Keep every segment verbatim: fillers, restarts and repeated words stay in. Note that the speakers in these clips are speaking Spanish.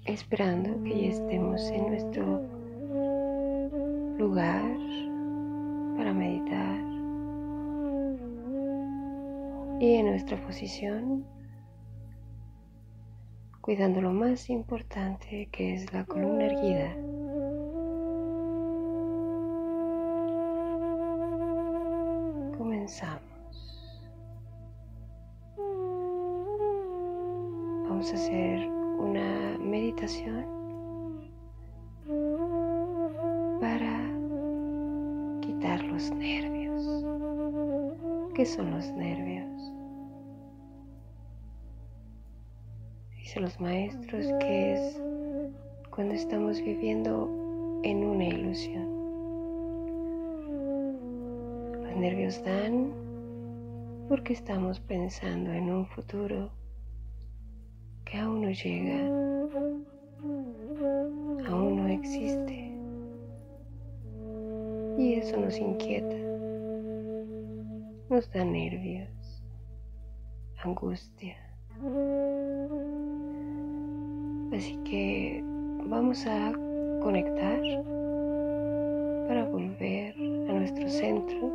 esperando que ya estemos en nuestro lugar para meditar y en nuestra posición, cuidando lo más importante, que es la columna erguida. Comenzamos. Vamos a hacer una meditación para quitar los nervios. ¿Qué son los nervios? Dicen los maestros que es cuando estamos viviendo en una ilusión. Los nervios dan porque estamos pensando en un futuro que aún no llega, aún no existe, y eso nos inquieta, nos da nervios, angustia. Así que vamos a conectar para volver a nuestro centro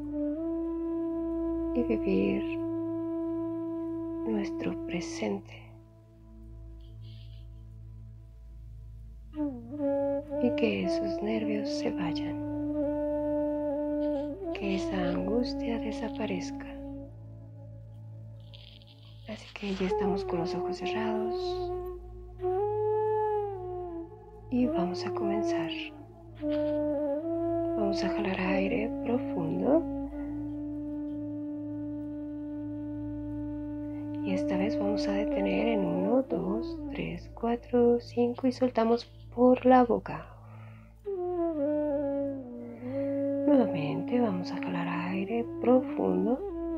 y vivir nuestro presente. Y que esos nervios se vayan, que esa angustia desaparezca. Así que ya estamos con los ojos cerrados y vamos a comenzar. Vamos a jalar aire profundo y esta vez vamos a detener en uno, dos, tres, cuatro, cinco y soltamos por la boca. Nuevamente vamos a jalar aire profundo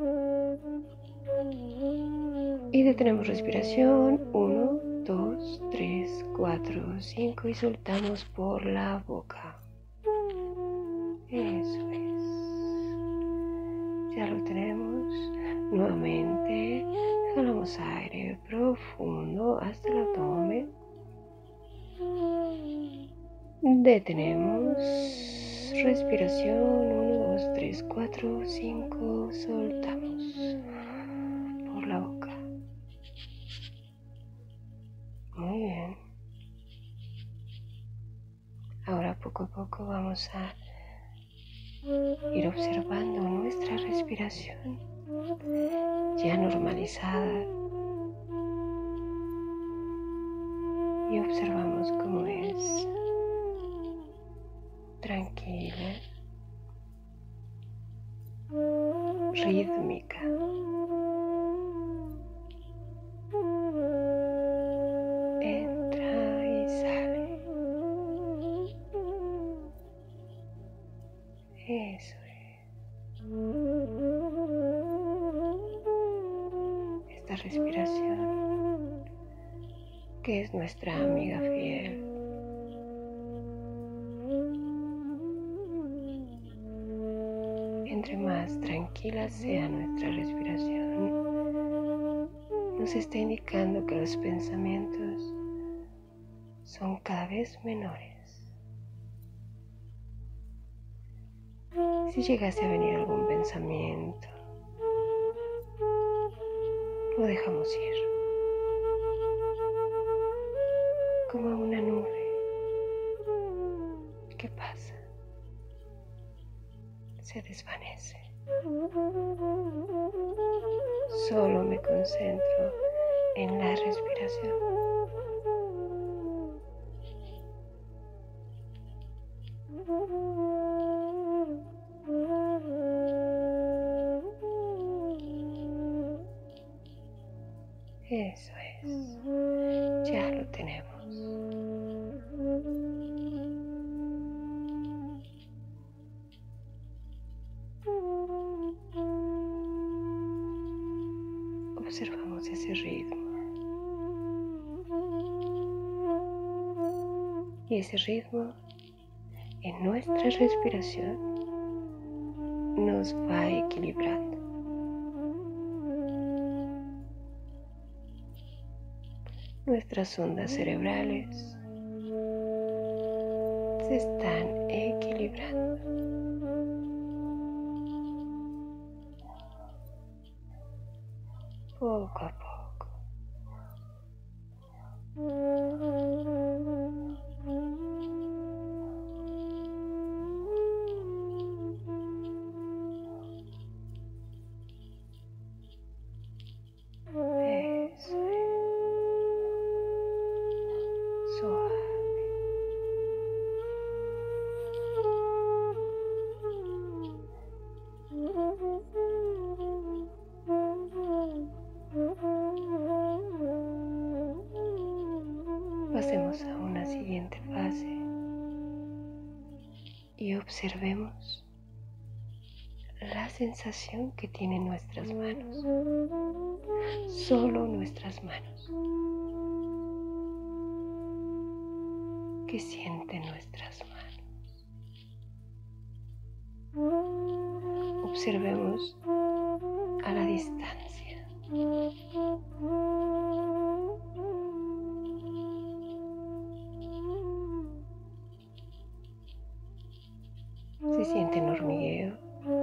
y detenemos respiración. uno, dos, tres, cuatro, cinco y soltamos por la boca. Eso es. Ya lo tenemos. Nuevamente jalamos aire profundo hasta el abdomen. Detenemos respiración. uno, dos, tres, cuatro, cinco. Soltamos por la boca. Muy bien. Ahora poco a poco vamos a ir observando nuestra respiración ya normalizada y observamos cómo es tranquila, rítmica. Entra y sale. Eso es. Esta respiración, que es nuestra amiga fiel. Entre más tranquila sea nuestra respiración, nos está indicando que los pensamientos son cada vez menores. Si llegase a venir algún pensamiento, lo dejamos ir, como una nube que pasa, se desvanece. Solo me concentro en la respiración. Eso es, ya lo tenemos. Observamos ese ritmo. Y ese ritmo en nuestra respiración nos va equilibrando. nuestras ondas cerebrales se están equilibrando. Poco a poco. Eso es. Suave. Pasemos a una siguiente fase y observemos la sensación que tienen nuestras manos, solo nuestras manos. ¿Qué sienten nuestras manos? Observemos a la distancia. Se sienten hormigueo,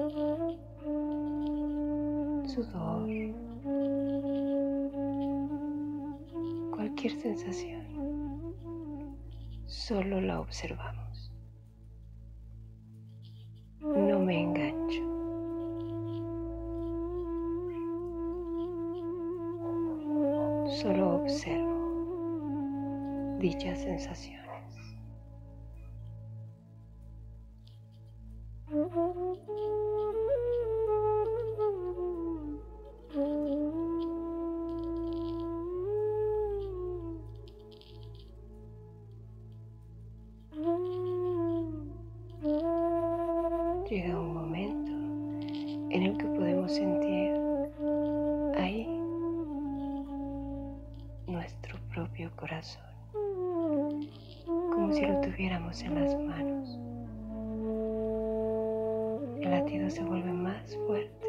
sudor, cualquier sensación, solo la observamos. No me engancho. Solo observo dichas sensaciones. Llega un momento en el que podemos sentir ahí nuestro propio corazón, como si lo tuviéramos en las manos. El latido se vuelve más fuerte.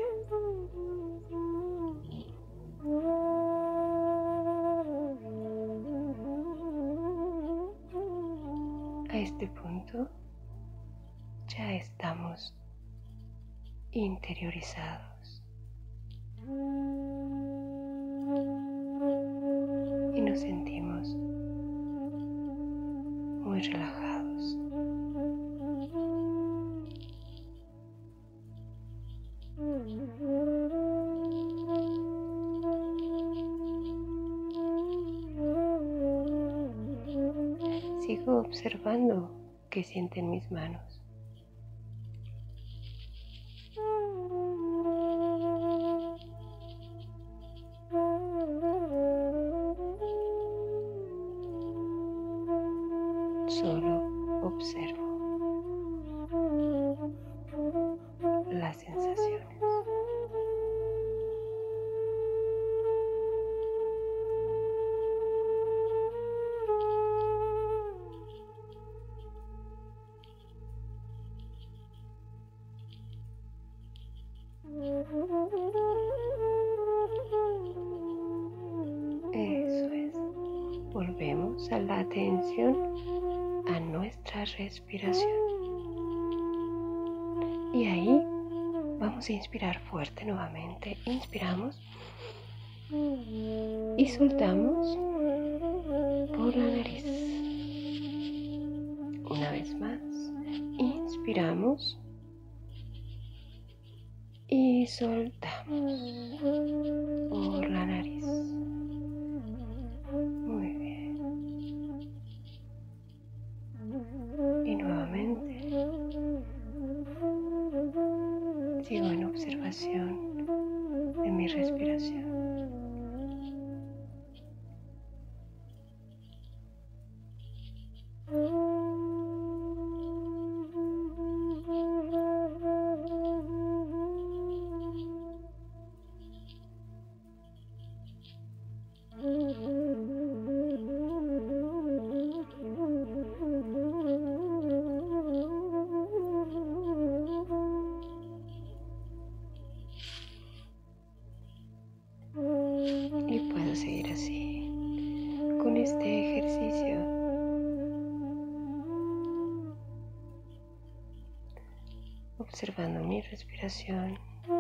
A este punto ya estamos interiorizados y nos sentimos muy relajados. Sigo observando qué sienten mis manos. Solo observo las sensaciones. Eso es. Volvemos a la atención a nuestra respiración. Y ahí vamos a inspirar fuerte nuevamente. Inspiramos y soltamos por la nariz. Una vez más, inspiramos y soltamos por la nariz. Muy bien. Y nuevamente sigo en observación de mi respiración. este ejercicio, observando mi respiración,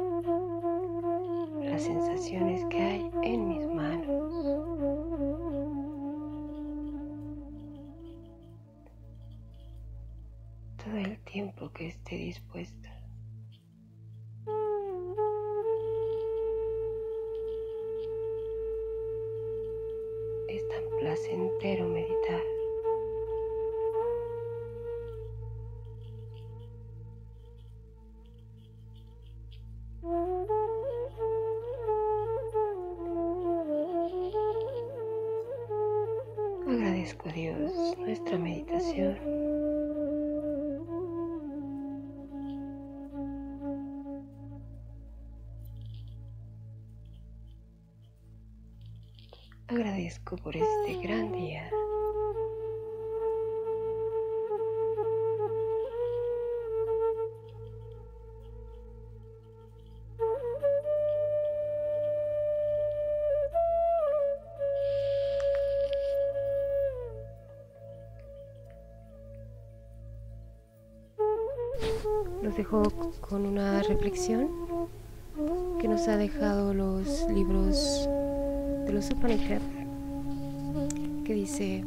las sensaciones que hay en mis manos. Todo el tiempo que esté dispuesta. Es tan placentero meditar. Agradezco a Dios nuestra meditación. Agradezco por este gran día. Los dejo con una reflexión que nos ha dejado los libros de los Upanishads, que dice: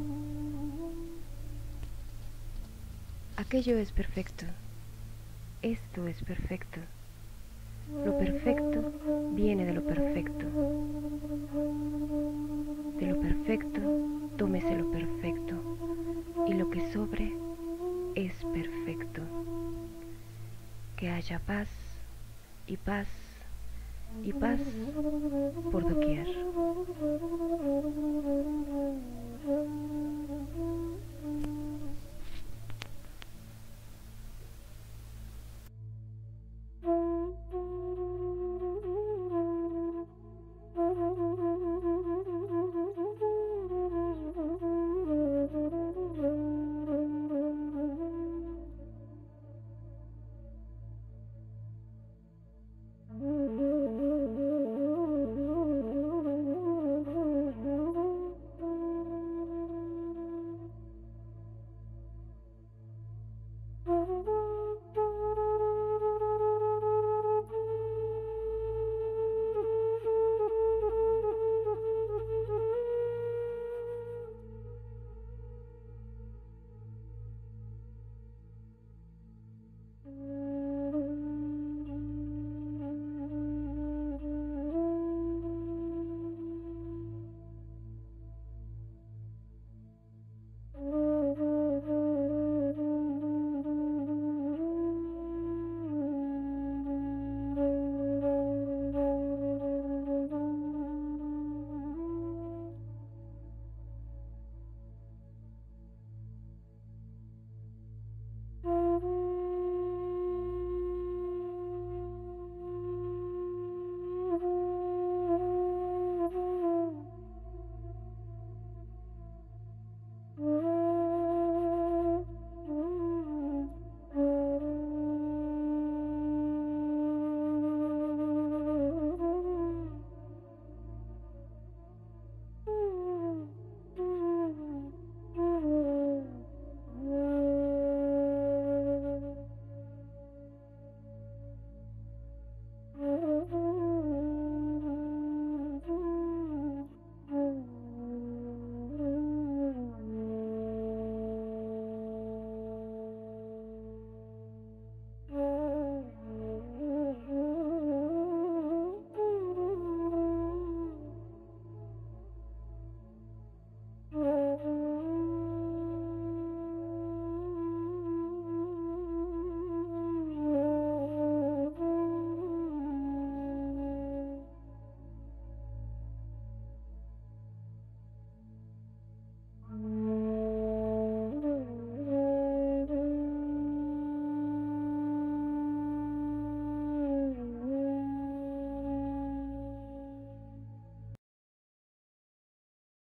aquello es perfecto, esto es perfecto, lo perfecto viene de lo perfecto, de lo perfecto tómese lo perfecto, y lo que sobre es perfecto. Que haya paz y paz y paz por doquier.